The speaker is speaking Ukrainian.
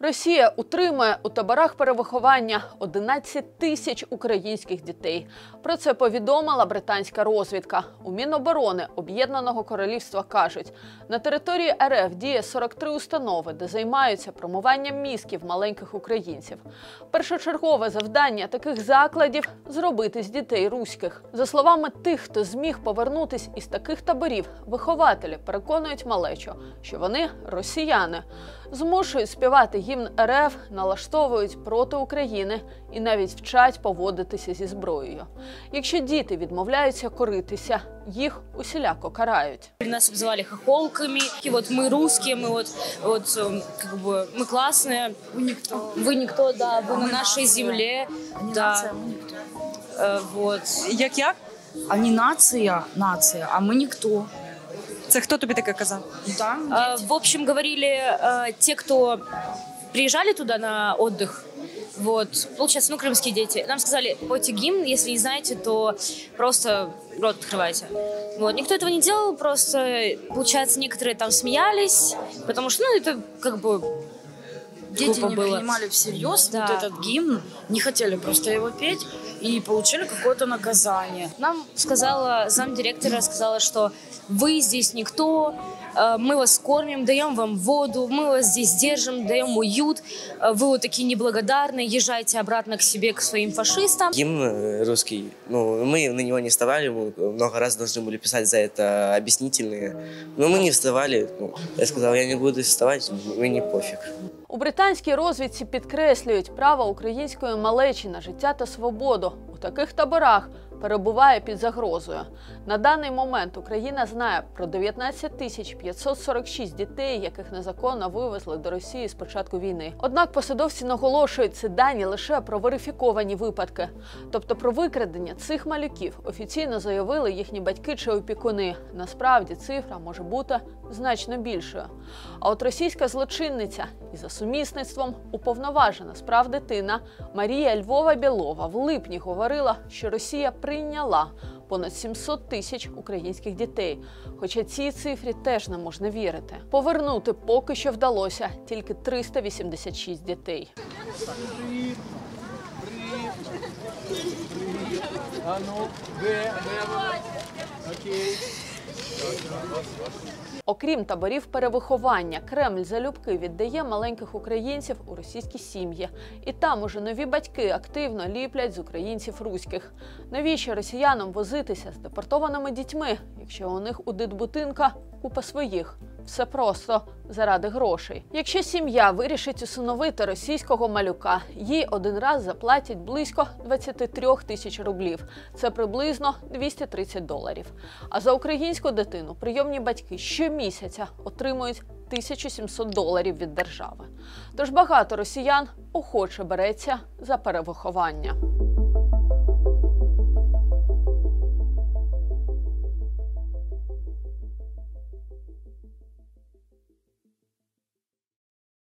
Росія утримує у таборах перевиховання 11 тисяч українських дітей. Про це повідомила британська розвідка. У Міноборони Об'єднаного Королівства кажуть, на території РФ діє 43 установи, де займаються промиванням мізків маленьких українців. Першочергове завдання таких закладів – зробити з дітей руських. За словами тих, хто зміг повернутись із таких таборів, вихователі переконують малечу, що вони росіяни. Змушують співати гімн РФ, налаштовують проти України і навіть вчать поводитися зі зброєю. Якщо діти відмовляються коритися, їх усіляко карають. Нас обзывали хохолками, и вот мы русские, мы мы классные. Вы никто, да, вы на нашей земле. Они да. нация, мы никто. Вот. Як? Они нация, а мы никто. Це хто тобі таке казав? Да, В общем, говорили те, кто приезжали туда на отдых, вот, получается, крымские дети. Нам сказали, пойте гимн, если не знаете, то просто рот открывайте. Вот, никто этого не делал, просто, получается, некоторые там смеялись, потому что, это дети не было. принимали всерьез Да. вот этот гимн, не хотели просто его петь и получили какое-то наказание. Нам замдиректора сказала, что вы здесь никто, мы вас кормим, даем вам воду, мы вас здесь держим, даем уют, вы вот такие неблагодарные, езжайте обратно к себе, к своим фашистам. Гимн русский, мы на него не вставали, мы много раз должны были писать за это объяснительные, но мы не вставали. Я сказал, я не буду вставать, мені пофіг. У британській розвідці підкреслюють право української малечі на життя та свободу. У таких таборах перебуває під загрозою. На даний момент Україна знає про 19 546 дітей, яких незаконно вивезли до Росії з початку війни. Однак посадовці наголошують, це дані лише про верифіковані випадки. Тобто про викрадення цих малюків офіційно заявили їхні батьки чи опікуни. Насправді цифра може бути значно більшою. А от російська злочинниця і за сумісництвом уповноважена з прав дитина Марія Львова-Білова в липні говорила, що Росія прийняла понад 700 тисяч українських дітей. Хоча цій цифрі теж не можна вірити. Повернути поки що вдалося тільки 386 дітей. Окрім таборів перевиховання, Кремль залюбки віддає маленьких українців у російські сім'ї. І там уже нові батьки активно ліплять з українців руських. Навіщо росіянам возитися з депортованими дітьми, якщо у них у дитбудинка купа своїх? Все просто заради грошей. Якщо сім'я вирішить усиновити російського малюка, їй один раз заплатять близько 23 тисяч рублів. Це приблизно $230. А за українську дитину прийомні батьки щомісяця отримують $1700 від держави. Тож багато росіян охоче береться за перевиховання.